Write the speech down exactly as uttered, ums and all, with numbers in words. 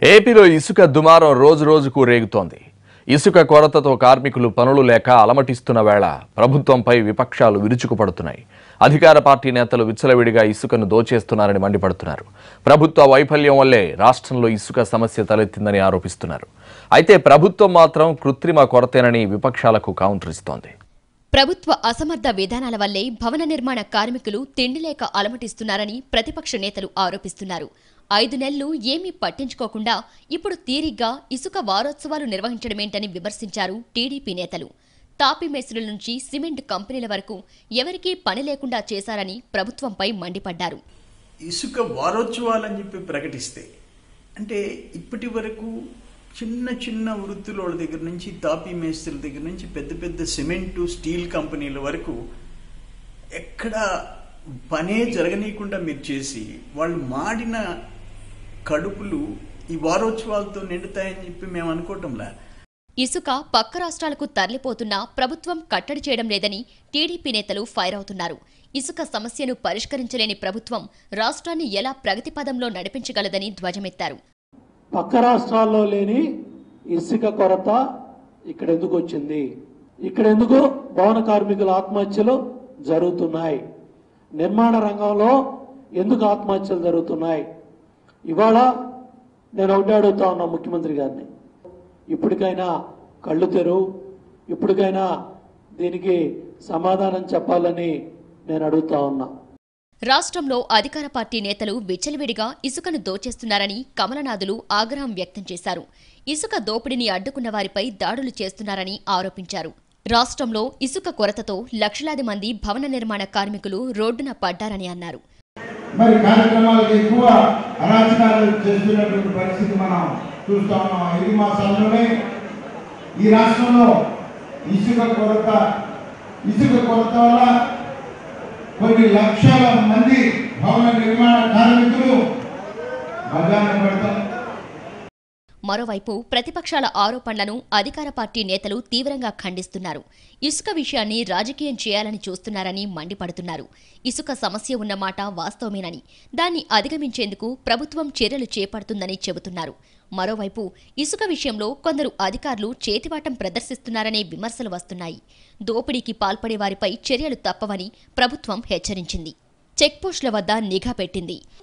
ఏపీలో ఇసుక దుమారం రోజు రోజుకు రేగుతోంది. ఇసుక కొరతతో కార్మికులు పనులు లేక అలమటిస్తున్న వేళ ప్రభుత్వంపై విపక్షాలు విరుచుకుపడుతున్నాయి. అధికార పార్టీ నేతలు విచ్చలవిడిగా ఇసుకను దోచేస్తున్నారని మండిపడుతున్నారు. ప్రభుత్వ వైఫల్యం వల్లే రాష్ట్రంలో ఇసుక సమస్య తలెత్తిందని ఆరోపిస్తున్నారు. అయితే ప్రభుత్వం మాత్రం కృత్రిమ కొరతేనని విపక్షాలకు కౌంటర్ ఇస్తోంది. ప్రభుత్వ అసమర్థ విధానాల వల్లే భవన నిర్మాణ కార్మికులు తిండిలేక అలమటిస్తున్నారని ప్రతిపక్ష నేతలు ఆరోపిస్తున్నారు. ఐదు నెలలు ఏమీ పట్టించుకోకుండా ఇప్పుడు తీరిగ్గా ఇసుక వారోత్సవాలు నిర్వహించడమేంటని విమర్శించారు టీడీపీ నేతలు. తాపీ మేస్త్రుల నుంచి సిమెంట్ కంపెనీల వరకు ఎవరికీ పని లేకుండా చేశారని ప్రభుత్వంపై మండిపడ్డారు. ఇసుక వారోత్సవాలని చెప్పి ప్రకటిస్తే అంటే ఇప్పటి వరకు చిన్న చిన్న వృత్తుల వాళ్ళ దగ్గర నుంచి తాపీ మేస్త్రుల దగ్గర నుంచి పెద్ద పెద్ద సిమెంటు స్టీల్ కంపెనీల వరకు ఎక్కడ పనే జరగనీయకుండా మీరు చేసి వాళ్ళు మాడిన కడుపులు ఈ వారోత్సవాలతో నిండుతాయని చెప్పి మేము అనుకోవటంలా. ఇసుక పక్క రాష్ట్రాలకు తరలిపోతున్నా ప్రభుత్వం కట్టడి చేయడం లేదని టీడీపీ నేతలు ఫైర్ అవుతున్నారు. ఇసుక సమస్యను పరిష్కరించలేని ప్రభుత్వం రాష్ట్రాన్ని ఎలా ప్రగతి పదంలో నడిపించగలదని ధ్వజమెత్తారు. పక్క రాష్ట్రాల్లో లేని ఇసుక కొరత ఇక్కడ ఎందుకు వచ్చింది? ఇక్కడ ఎందుకు భవన కార్మికుల ఆత్మహత్యలు జరుగుతున్నాయి? నిర్మాణ రంగంలో ఎందుకు ఆత్మహత్యలు జరుగుతున్నాయి? ఇవాళ నేను ఒకటి అడుగుతా ఉన్నా ముఖ్యమంత్రి గారిని, ఇప్పటికైనా కళ్ళు తెరువు, ఇప్పటికైనా దీనికి సమాధానం చెప్పాలని నేను అడుగుతా ఉన్నా. రాష్ట్రంలో అధికార పార్టీ నేతలు విచ్చలవిడిగా ఇసుకను దోచేస్తున్నారని కమలనాథులు ఆగ్రహం వ్యక్తం చేశారు. ఇసుక దోపిడీని అడ్డుకున్న వారిపై దాడులు చేస్తున్నారని ఆరోపించారు. రాష్ట్రంలో ఇసుక కొరతతో లక్షలాది మంది భవన నిర్మాణ కార్మికులు రోడ్డున పడ్డారని అన్నారు. మరి కార్యక్రమాలకు ఎక్కువ అరాచకాలు చేస్తున్నటువంటి పరిస్థితి మనం చూస్తా ఉన్నాం. ఐదు మాసాల్లోనే ఈ రాష్ట్రంలో ఇసుక కొరత ఇసుక కొరత వల్ల కొన్ని లక్షల మంది భవన నిర్మాణ కార్మికులు బజార్న పడతారు. మరోవైపు ప్రతిపక్షాల ఆరోపణలను అధికార పార్టీ నేతలు తీవ్రంగా ఖండిస్తున్నారు. ఇసుక విషయాన్ని రాజకీయం చేయాలని చూస్తున్నారని మండిపడుతున్నారు. ఇసుక సమస్య ఉన్నమాట వాస్తవమేనని, దాన్ని అధిగమించేందుకు ప్రభుత్వం చర్యలు చేపడుతుందని చెబుతున్నారు. మరోవైపు ఇసుక విషయంలో కొందరు అధికారులు చేతివాటం ప్రదర్శిస్తున్నారనే విమర్శలు వస్తున్నాయి. దోపిడీకి పాల్పడే వారిపై చర్యలు తప్పవని ప్రభుత్వం హెచ్చరించింది. చెక్పోస్టుల వద్ద నిఘా పెట్టింది.